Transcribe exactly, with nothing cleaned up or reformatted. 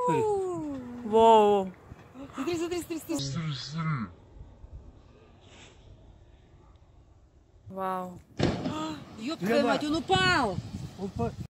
Воу. Смотри, смотри, смотри, смотри. Вау. Ёб твою мать, он упал! Упа-